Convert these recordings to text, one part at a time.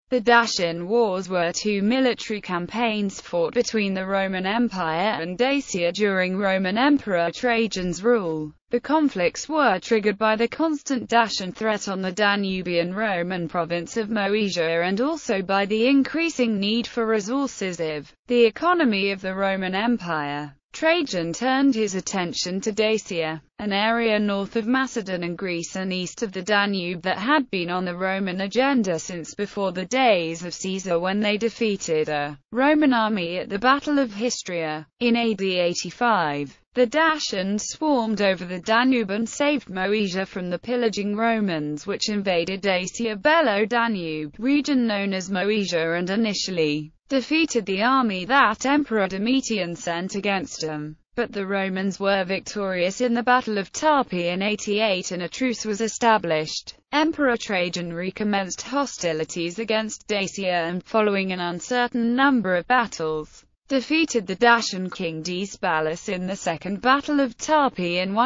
The Dacian Wars were two military campaigns fought between the Roman Empire and Dacia during Roman Emperor Trajan's rule. The conflicts were triggered by the constant Dacian threat on the Danubian Roman province of Moesia and also by the increasing need for resources of the economy of the Roman Empire. Trajan turned his attention to Dacia, an area north of Macedon and Greece and east of the Danube that had been on the Roman agenda since before the days of Caesar when they defeated a Roman army at the Battle of Histria. In AD 85, the Dacians swarmed over the Danube and saved Moesia from the pillaging Romans which invaded Dacia Bello-Danube, region known as Moesia, and initially defeated the army that Emperor Domitian sent against them. But the Romans were victorious in the Battle of Tarpi in 88 and a truce was established. Emperor Trajan recommenced hostilities against Dacia and, following an uncertain number of battles, defeated the Dacian king Decebalus in the Second Battle of Tarpi in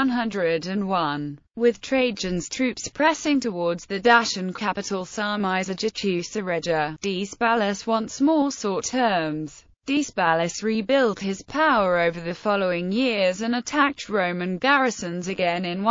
101. With Trajan's troops pressing towards the Dacian capital Sarmizegetusa Regia, Decebalus once more sought terms. Decebalus rebuilt his power over the following years and attacked Roman garrisons again in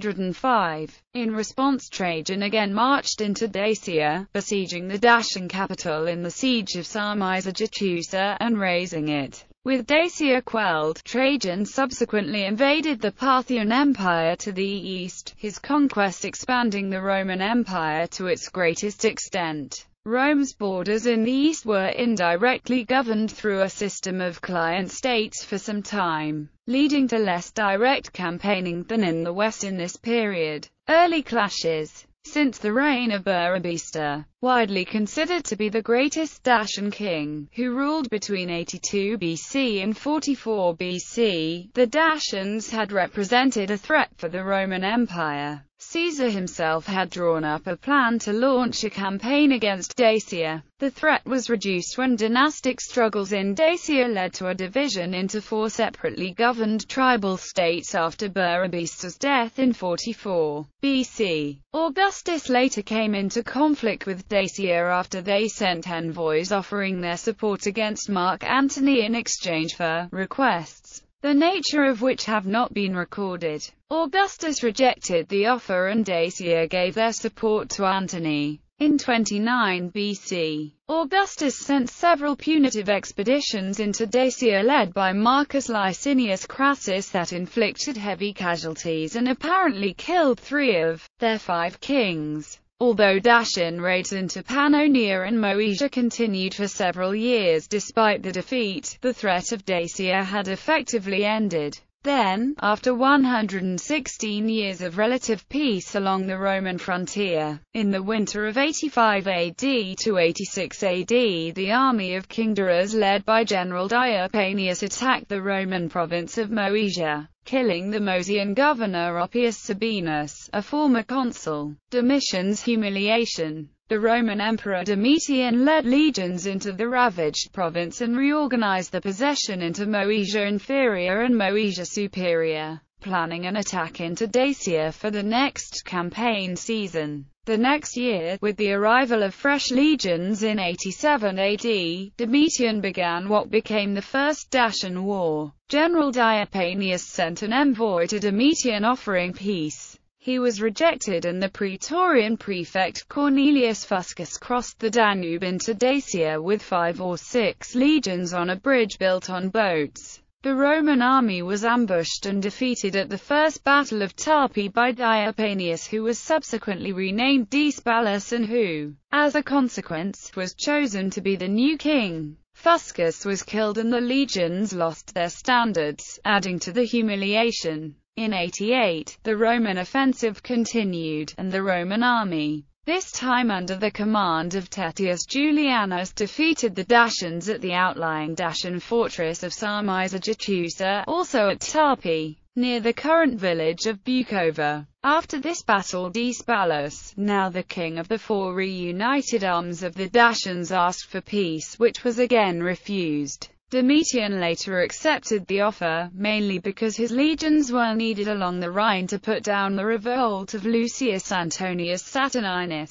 105. In response, Trajan again marched into Dacia, besieging the Dacian capital in the siege of Sarmizegetusa and razing it. With Dacia quelled, Trajan subsequently invaded the Parthian Empire to the east, his conquest expanding the Roman Empire to its greatest extent. Rome's borders in the east were indirectly governed through a system of client states for some time, leading to less direct campaigning than in the west in this period. Early clashes. Since the reign of Burebista, widely considered to be the greatest Dacian king, who ruled between 82 BC and 44 BC, the Dacians had represented a threat for the Roman Empire. Caesar himself had drawn up a plan to launch a campaign against Dacia. The threat was reduced when dynastic struggles in Dacia led to a division into four separately governed tribal states after Burebista's death in 44 BC. Augustus later came into conflict with Dacia after they sent envoys offering their support against Mark Antony in exchange for requests, the nature of which have not been recorded. Augustus rejected the offer and Dacia gave their support to Antony. In 29 BC, Augustus sent several punitive expeditions into Dacia led by Marcus Licinius Crassus that inflicted heavy casualties and apparently killed 3 of their 5 kings. Although Dacian raids into Pannonia and Moesia continued for several years despite the defeat, the threat of Dacia had effectively ended. Then, after 116 years of relative peace along the Roman frontier, in the winter of 85 AD to 86 AD, the army of King Darius led by General Diopanius attacked the Roman province of Moesia, killing the Mosian governor Oppius Sabinus, a former consul. Domitian's humiliation. The Roman Emperor Domitian led legions into the ravaged province and reorganized the possession into Moesia Inferior and Moesia Superior, planning an attack into Dacia for the next campaign season. The next year, with the arrival of fresh legions in 87 AD, Domitian began what became the First Dacian War. General Diopanius sent an envoy to Domitian offering peace. He was rejected and the Praetorian prefect Cornelius Fuscus crossed the Danube into Dacia with 5 or 6 legions on a bridge built on boats. The Roman army was ambushed and defeated at the First Battle of Tarpi by Diopanius, who was subsequently renamed Decebalus and who, as a consequence, was chosen to be the new king. Fuscus was killed and the legions lost their standards, adding to the humiliation. In 88, the Roman offensive continued, and the Roman army, this time under the command of Tetius Julianus, defeated the Dacians at the outlying Dacian fortress of Sarmizegetusa, also at Tarpi, near the current village of Bukova. After this battle, Decebalus, now the king of the 4 reunited arms of the Dacians, asked for peace, which was again refused. Domitian later accepted the offer, mainly because his legions were needed along the Rhine to put down the revolt of Lucius Antonius Saturninus.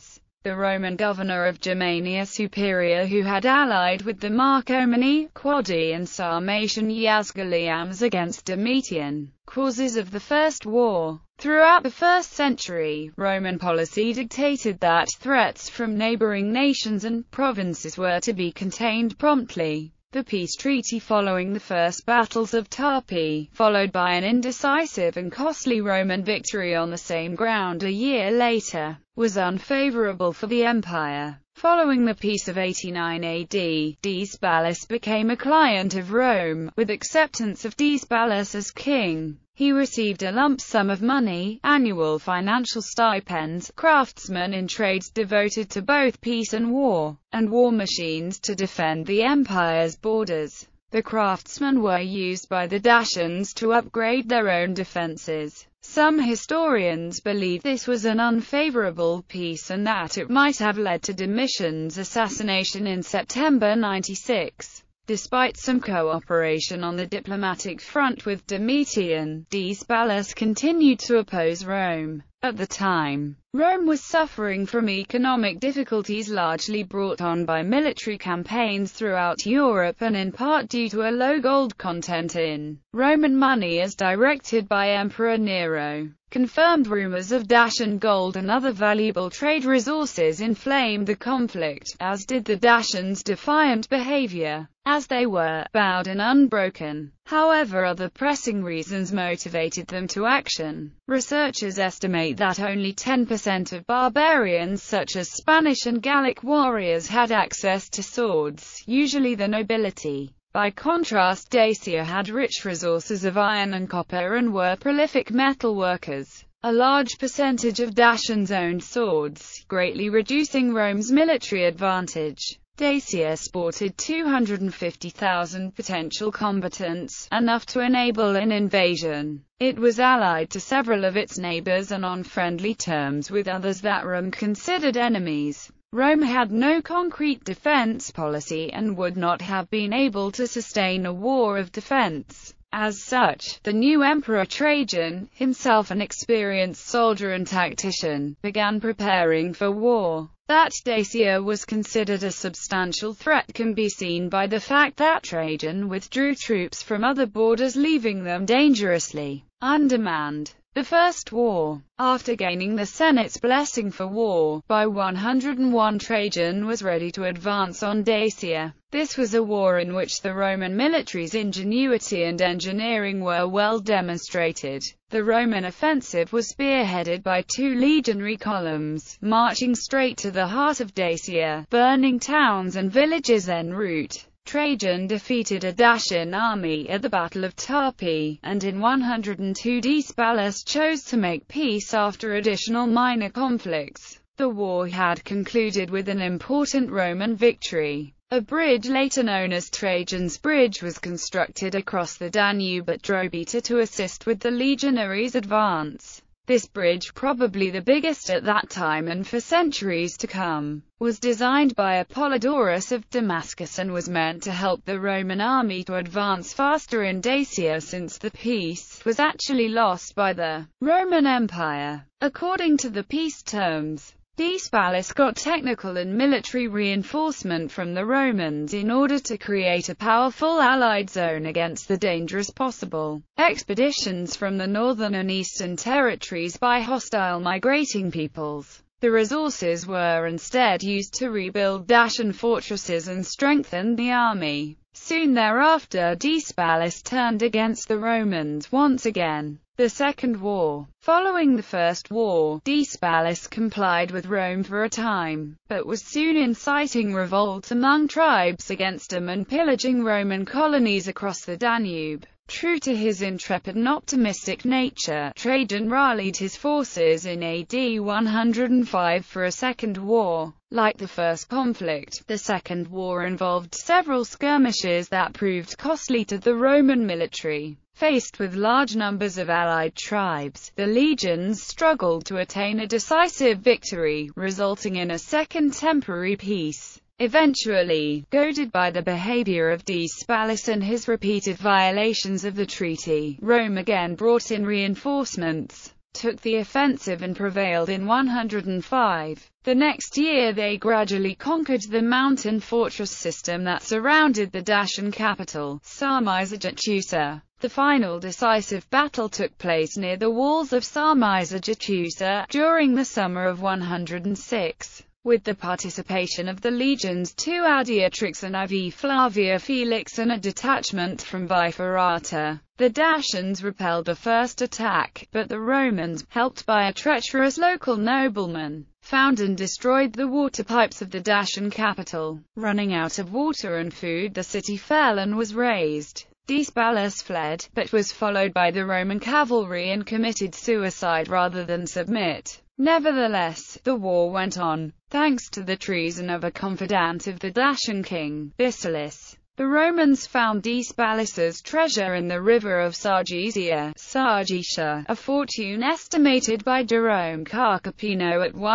the Roman governor of Germania Superior, who had allied with the Marcomanni, Quadi and Sarmatian Yazghaliams against Domitian. Causes of the First War. Throughout the 1st century, Roman policy dictated that threats from neighboring nations and provinces were to be contained promptly. The peace treaty following the first battles of Tarpi, followed by an indecisive and costly Roman victory on the same ground a year later, was unfavorable for the empire. Following the Peace of 89 AD, Decebalus became a client of Rome, with acceptance of Decebalus as king. He received a lump sum of money, annual financial stipends, craftsmen in trades devoted to both peace and war machines to defend the empire's borders. The craftsmen were used by the Dacians to upgrade their own defenses. Some historians believe this was an unfavorable peace and that it might have led to Domitian's assassination in September 96. Despite some cooperation on the diplomatic front with Domitian, Decebalus continued to oppose Rome. At the time, Rome was suffering from economic difficulties largely brought on by military campaigns throughout Europe and in part due to a low gold content in Roman money as directed by Emperor Nero. Confirmed rumors of Dacian gold and other valuable trade resources inflamed the conflict, as did the Dacians' defiant behavior, as they were bowed and unbroken. However, other pressing reasons motivated them to action. Researchers estimate that only 10% of barbarians such as Spanish and Gallic warriors had access to swords, usually the nobility. By contrast, Dacia had rich resources of iron and copper and were prolific metal workers. A large percentage of Dacians owned swords, greatly reducing Rome's military advantage. Dacia sported 250,000 potential combatants, enough to enable an invasion. It was allied to several of its neighbors and on friendly terms with others that Rome considered enemies. Rome had no concrete defense policy and would not have been able to sustain a war of defense. As such, the new Emperor Trajan, himself an experienced soldier and tactician, began preparing for war. That Dacia was considered a substantial threat can be seen by the fact that Trajan withdrew troops from other borders, leaving them dangerously undermanned. The First War. After gaining the Senate's blessing for war, by 101 Trajan was ready to advance on Dacia. This was a war in which the Roman military's ingenuity and engineering were well demonstrated. The Roman offensive was spearheaded by 2 legionary columns, marching straight to the heart of Dacia, burning towns and villages en route. Trajan defeated a Dacian army at the Battle of Tarpi, and in 102 Decebalus chose to make peace after additional minor conflicts. The war had concluded with an important Roman victory. A bridge later known as Trajan's Bridge was constructed across the Danube at Drobeta to assist with the legionaries' advance. This bridge, probably the biggest at that time and for centuries to come, was designed by Apollodorus of Damascus and was meant to help the Roman army to advance faster in Dacia, since the peace was actually lost by the Roman Empire. According to the peace terms, Decebalus got technical and military reinforcement from the Romans in order to create a powerful allied zone against the dangerous possible expeditions from the northern and eastern territories by hostile migrating peoples. The resources were instead used to rebuild Dacian fortresses and strengthen the army. Soon thereafter, Decebalus turned against the Romans once again. The Second War. Following the First War, Decebalus complied with Rome for a time, but was soon inciting revolts among tribes against him and pillaging Roman colonies across the Danube. True to his intrepid and optimistic nature, Trajan rallied his forces in AD 105 for a second war. Like the first conflict, the Second War involved several skirmishes that proved costly to the Roman military. Faced with large numbers of allied tribes, the legions struggled to attain a decisive victory, resulting in a second temporary peace. Eventually, goaded by the behavior of Decebalus and his repeated violations of the treaty, Rome again brought in reinforcements. took the offensive and prevailed in 105. The next year they gradually conquered the mountain fortress system that surrounded the Dacian capital, Sarmizegetusa. The final decisive battle took place near the walls of Sarmizegetusa, during the summer of 106. With the participation of the legions II Audiatrix and IV Flavia Felix and a detachment from Biferata. The Dacians repelled the first attack, but the Romans, helped by a treacherous local nobleman, found and destroyed the water pipes of the Dacian capital. Running out of water and food, the city fell and was razed. Decebalus fled, but was followed by the Roman cavalry and committed suicide rather than submit. Nevertheless, the war went on, thanks to the treason of a confidant of the Dacian king, Basilis. The Romans found Decebalus's treasure in the river of Sargesia, a fortune estimated by Jerome Carcopino at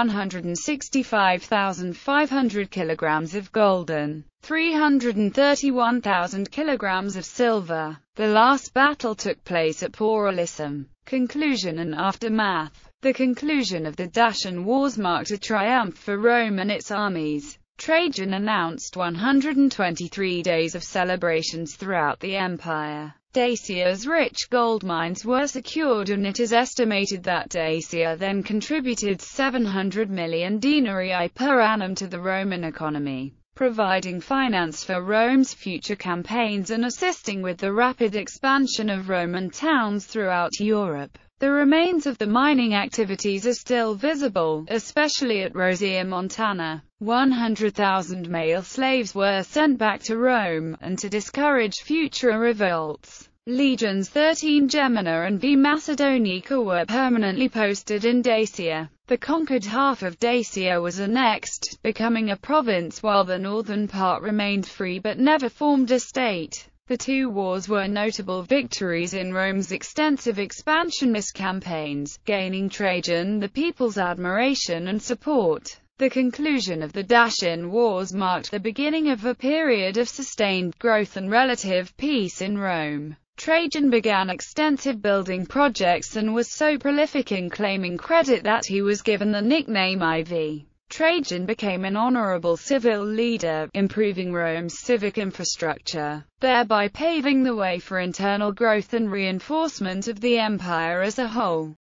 165,500 kilograms of gold and 331,000 kilograms of silver. The last battle took place at Poralisum. Conclusion and aftermath. The conclusion of the Dacian Wars marked a triumph for Rome and its armies. Trajan announced 123 days of celebrations throughout the empire. Dacia's rich gold mines were secured, and it is estimated that Dacia then contributed 700 million denarii per annum to the Roman economy, providing finance for Rome's future campaigns and assisting with the rapid expansion of Roman towns throughout Europe. The remains of the mining activities are still visible, especially at Rosia Montana. 100,000 male slaves were sent back to Rome, and to discourage future revolts, legions 13 Gemina and V Macedonica were permanently posted in Dacia. The conquered half of Dacia was annexed, becoming a province, while the northern part remained free but never formed a state. The two wars were notable victories in Rome's extensive expansionist campaigns, gaining Trajan the people's admiration and support. The conclusion of the Dacian Wars marked the beginning of a period of sustained growth and relative peace in Rome. Trajan began extensive building projects and was so prolific in claiming credit that he was given the nickname IV. Trajan became an honorable civil leader, improving Rome's civic infrastructure, thereby paving the way for internal growth and reinforcement of the empire as a whole.